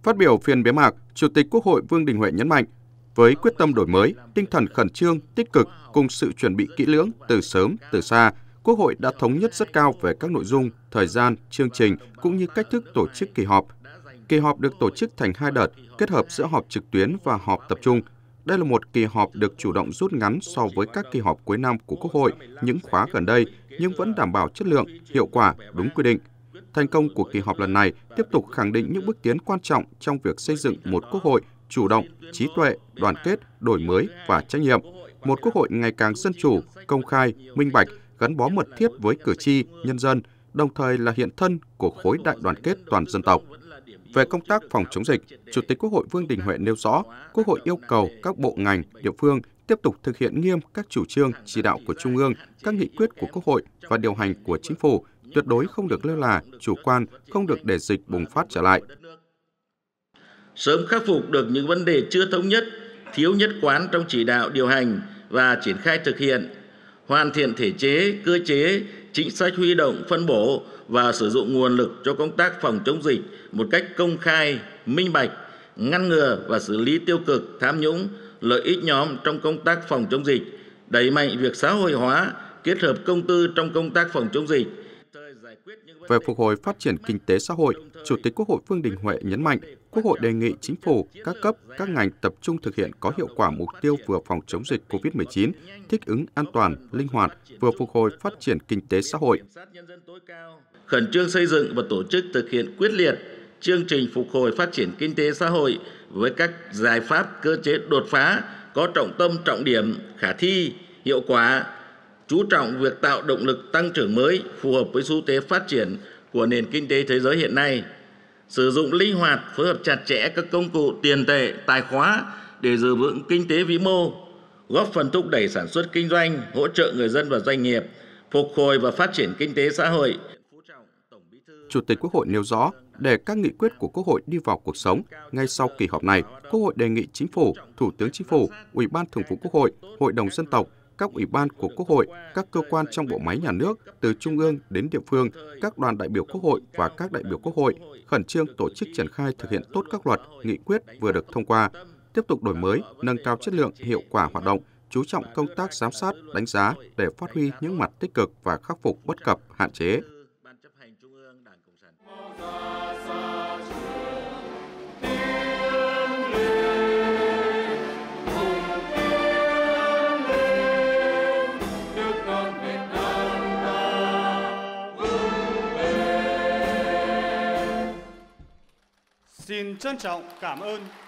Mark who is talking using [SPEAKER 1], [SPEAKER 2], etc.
[SPEAKER 1] Phát biểu phiên bế mạc, Chủ tịch Quốc hội Vương Đình Huệ nhấn mạnh, với quyết tâm đổi mới, tinh thần khẩn trương, tích cực cùng sự chuẩn bị kỹ lưỡng từ sớm, từ xa, Quốc hội đã thống nhất rất cao về các nội dung, thời gian, chương trình cũng như cách thức tổ chức kỳ họp. Kỳ họp được tổ chức thành 2 đợt, kết hợp giữa họp trực tuyến và họp tập trung. Đây là một kỳ họp được chủ động rút ngắn so với các kỳ họp cuối năm của Quốc hội những khóa gần đây, nhưng vẫn đảm bảo chất lượng, hiệu quả, đúng quy định. Thành công của kỳ họp lần này tiếp tục khẳng định những bước tiến quan trọng trong việc xây dựng một Quốc hội chủ động, trí tuệ, đoàn kết, đổi mới và trách nhiệm. Một Quốc hội ngày càng dân chủ, công khai, minh bạch, gắn bó mật thiết với cử tri, nhân dân, đồng thời là hiện thân của khối đại đoàn kết toàn dân tộc. Về công tác phòng chống dịch, Chủ tịch Quốc hội Vương Đình Huệ nêu rõ, Quốc hội yêu cầu các bộ ngành, địa phương tiếp tục thực hiện nghiêm các chủ trương, chỉ đạo của Trung ương, các nghị quyết của Quốc hội và điều hành của Chính phủ, tuyệt đối không được lơ là, chủ quan, không được để dịch bùng phát trở lại.
[SPEAKER 2] Sớm khắc phục được những vấn đề chưa thống nhất, thiếu nhất quán trong chỉ đạo điều hành và triển khai thực hiện, hoàn thiện thể chế, cơ chế, chính sách huy động, phân bổ và sử dụng nguồn lực cho công tác phòng chống dịch một cách công khai, minh bạch, ngăn ngừa và xử lý tiêu cực, tham nhũng, lợi ích nhóm trong công tác phòng chống dịch, đẩy mạnh việc xã hội hóa, kết hợp công tư trong công tác phòng chống dịch.
[SPEAKER 1] Về phục hồi phát triển kinh tế xã hội, Chủ tịch Quốc hội Vương Đình Huệ nhấn mạnh, Quốc hội đề nghị Chính phủ, các cấp, các ngành tập trung thực hiện có hiệu quả mục tiêu vừa phòng chống dịch COVID-19, thích ứng an toàn, linh hoạt, vừa phục hồi phát triển kinh tế xã hội.
[SPEAKER 2] Khẩn trương xây dựng và tổ chức thực hiện quyết liệt chương trình phục hồi phát triển kinh tế xã hội với các giải pháp cơ chế đột phá, có trọng tâm trọng điểm, khả thi, hiệu quả, chú trọng việc tạo động lực tăng trưởng mới phù hợp với xu thế phát triển của nền kinh tế thế giới hiện nay, sử dụng linh hoạt, phối hợp chặt chẽ các công cụ tiền tệ, tài khóa để giữ vững kinh tế vĩ mô, góp phần thúc đẩy sản xuất kinh doanh, hỗ trợ người dân và doanh nghiệp, phục hồi và phát triển kinh tế xã hội.
[SPEAKER 1] Chủ tịch Quốc hội nêu rõ, để các nghị quyết của Quốc hội đi vào cuộc sống, ngay sau kỳ họp này, Quốc hội đề nghị Chính phủ, Thủ tướng Chính phủ, Ủy ban Thường vụ Quốc hội, Hội đồng Dân tộc, các ủy ban của Quốc hội, các cơ quan trong bộ máy nhà nước, từ trung ương đến địa phương, các đoàn đại biểu Quốc hội và các đại biểu Quốc hội, khẩn trương tổ chức triển khai thực hiện tốt các luật, nghị quyết vừa được thông qua, tiếp tục đổi mới, nâng cao chất lượng, hiệu quả hoạt động, chú trọng công tác giám sát, đánh giá để phát huy những mặt tích cực và khắc phục bất cập, hạn chế.
[SPEAKER 3] Xin trân trọng cảm ơn